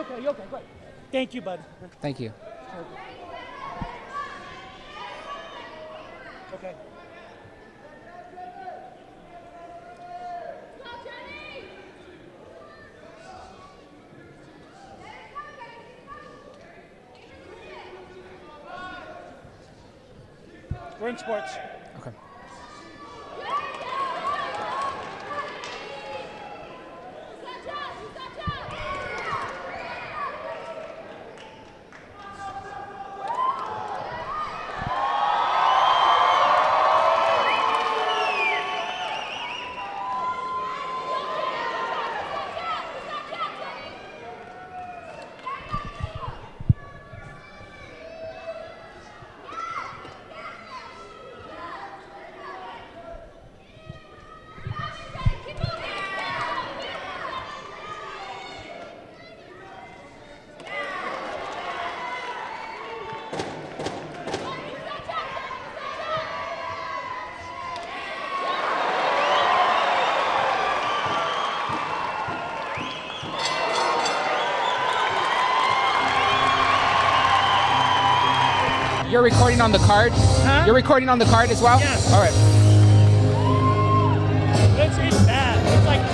okay, you okay, good. Thank you, bud. Thank you. Okay. We're in sports. Okay. You're recording on the card? Huh? You're recording on the card as well? Yes. All right. It's bad. It's like...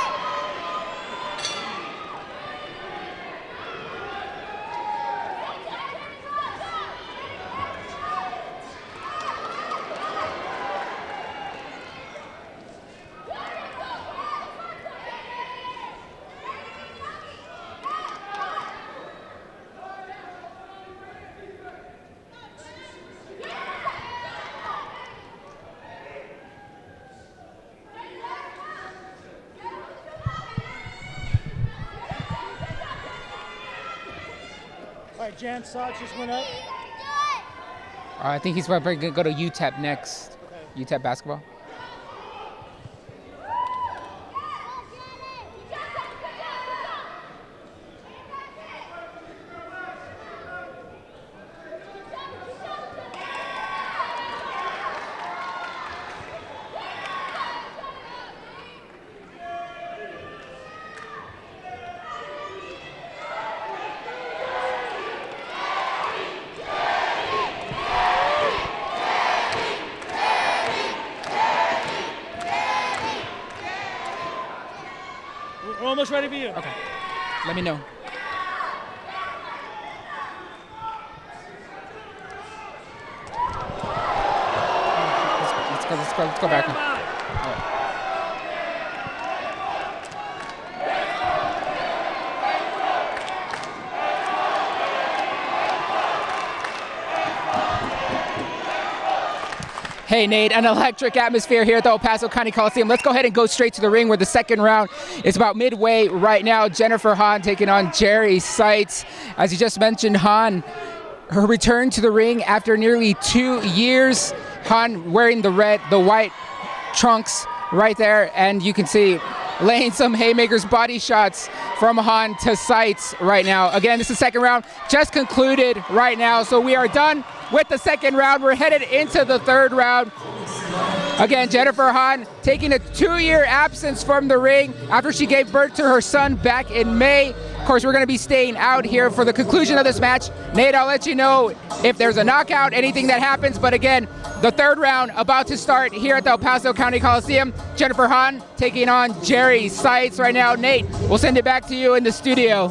All right, Jan Sox just went up. I think he's probably going to go to UTEP next. Okay. UTEP basketball. We're almost ready for you. Okay. Let me know. Let's go back. All right. Hey, Nate, an electric atmosphere here at the Paso County Coliseum. Let's go ahead and go straight to the ring where the second round is about midway right now. Jennifer Hahn taking on Jerri Sitzes. As you just mentioned, Hahn, her return to the ring after nearly 2 years. Hahn wearing the white trunks right there, and you can see laying some haymakers, body shots from Hahn to Sitzes right now. Again, this is the second round, just concluded right now, so we are done with the second round. We're headed into the third round. Again, Jennifer Hahn taking a 2-year absence from the ring after she gave birth to her son back in May. Of course, we're going to be staying out here for the conclusion of this match. Nate, I'll let you know if there's a knockout, anything that happens. But again, the third round about to start here at the El Paso County Coliseum. Jennifer Hahn taking on Jerri Sitzes right now. Nate, we'll send it back to you in the studio.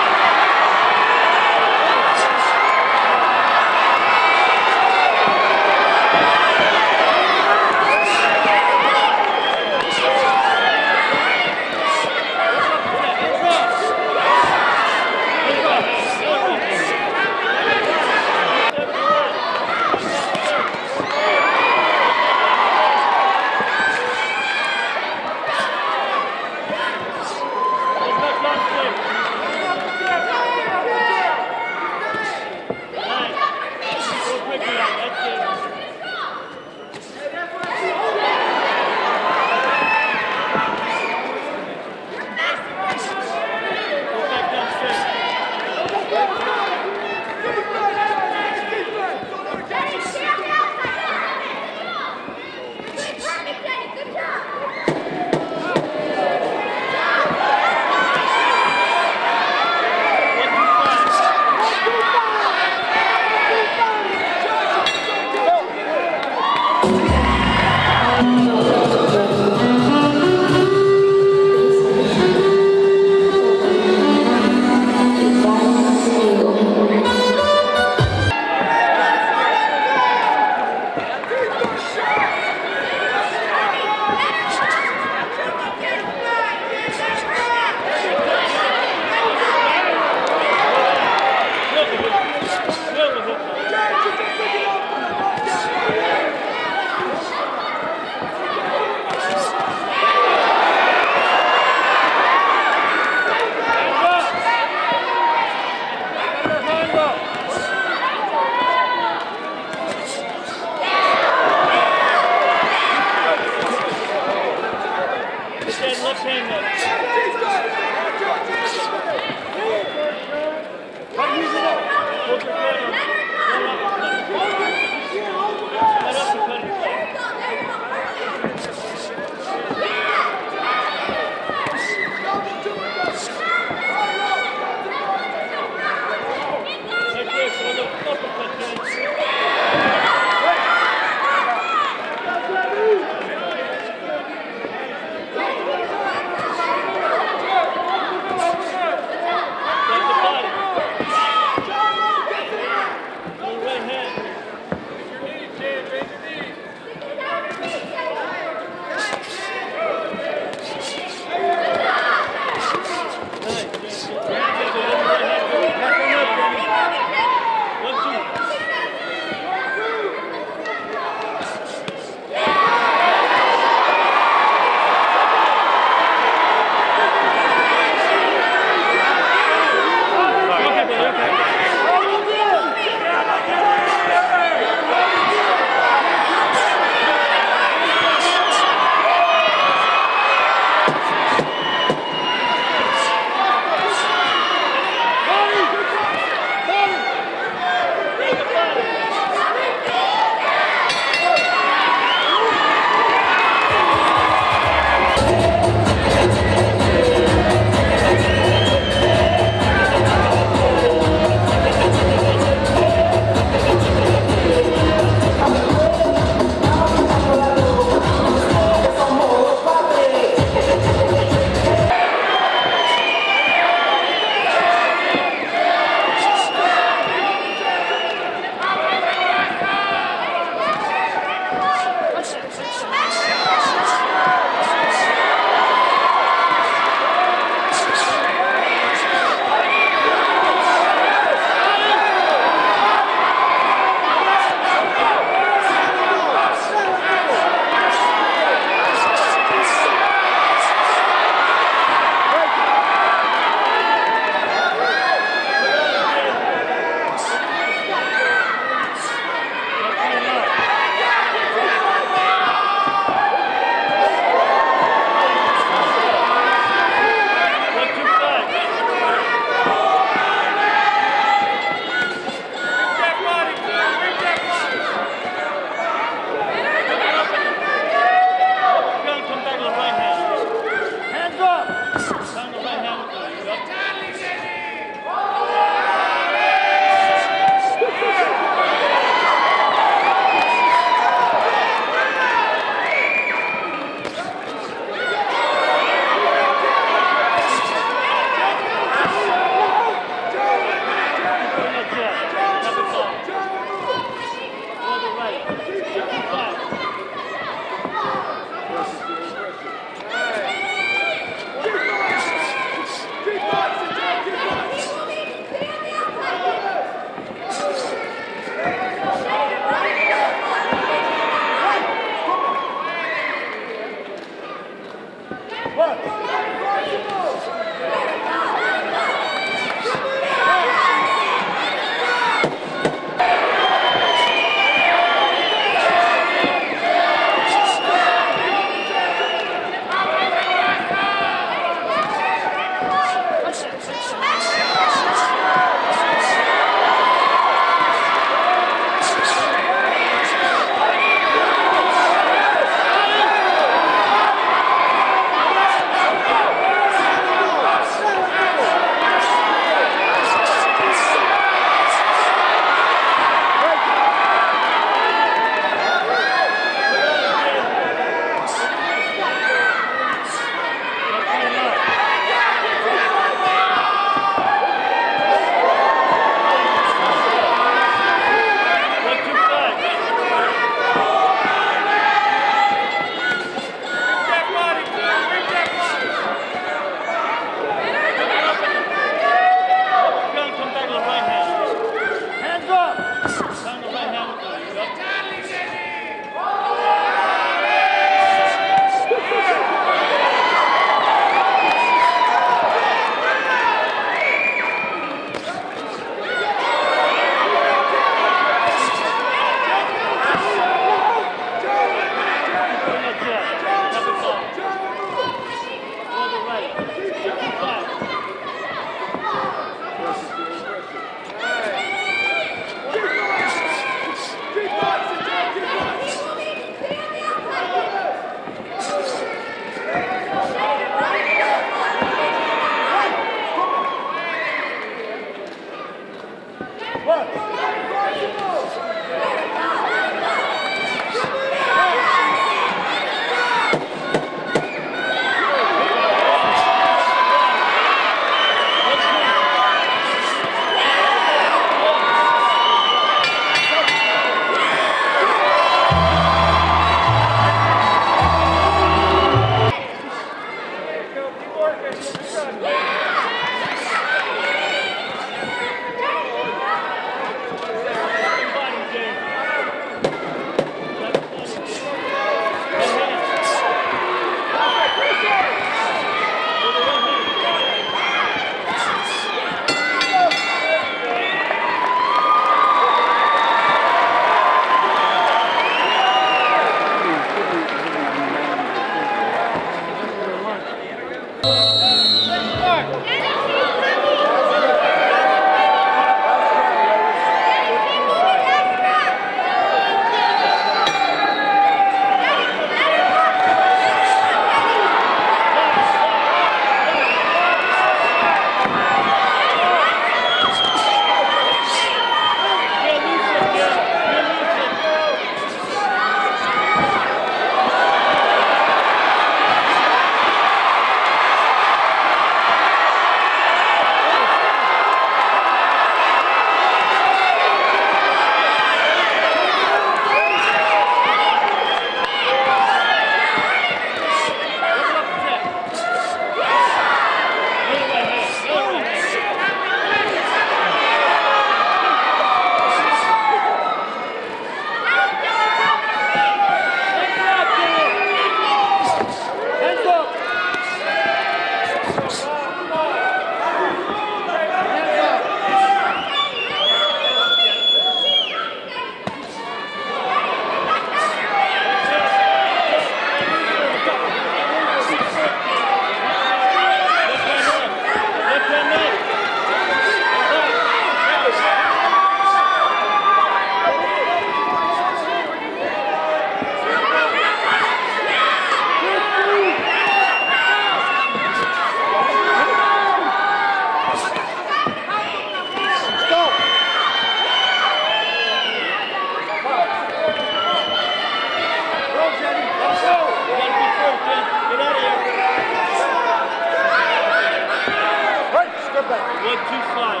1-2 slide.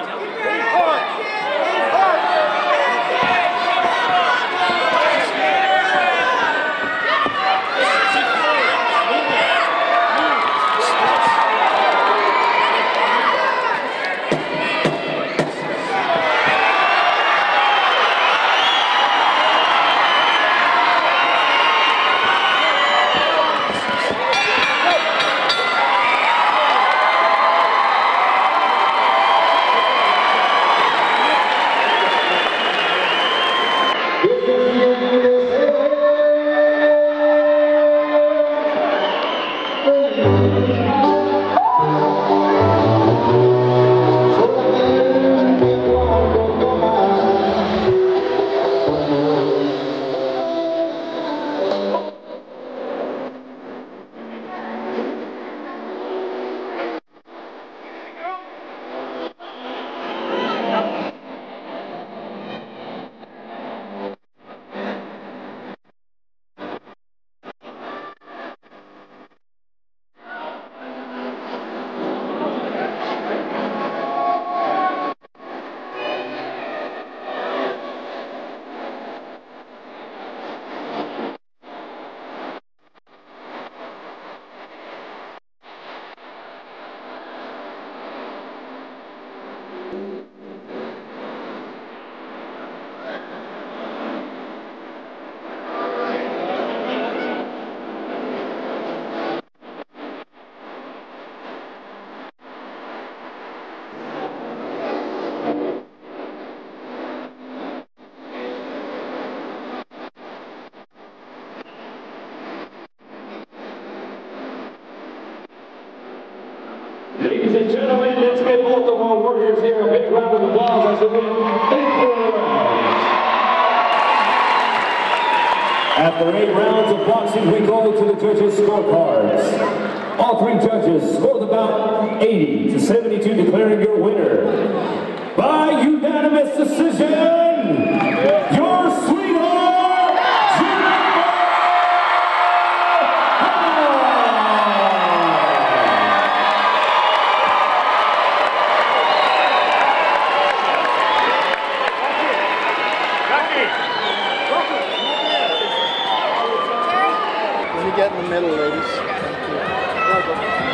Ladies and gentlemen, let's give both of our warriors here a big round of applause as they win 8 rounds. After 8 rounds of boxing, we go to the judges' scorecards. All 3 judges scored the bout 80 to 72, declaring your winner by unanimous decision, your sweetheart, Jerri. Get in the middle, ladies. Thank you.